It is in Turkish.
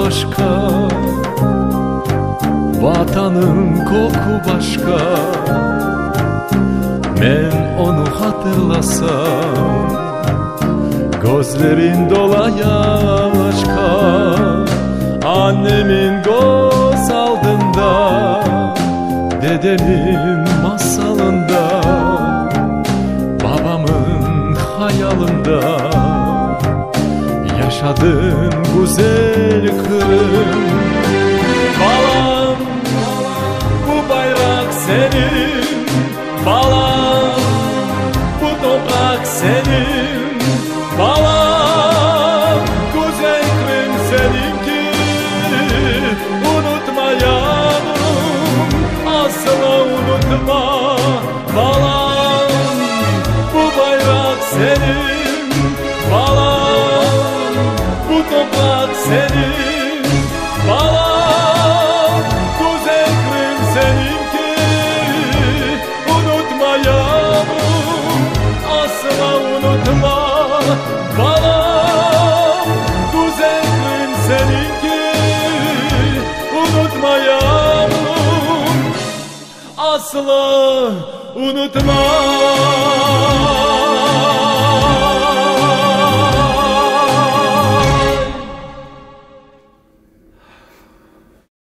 başka, vatanın koku başka. Men onu hatırlasam, gözlerin dolaya başka. Annemin göz aldığında, dedemin masalında, babamın hayalında yaşadığın güzel Kırım. Balam, bu bayrak senin, balam, bu toprak senin, balam, güzel Kırım seninki. Unutma yavrum, asla unutma. Balam, bu bayrak senin, balam, bu toprak senin, balam, güzel Kırım seninki. Unutma yavrum, asla unutma. Balam, güzel Kırım seninki. Unutma yavrum, asla unutma.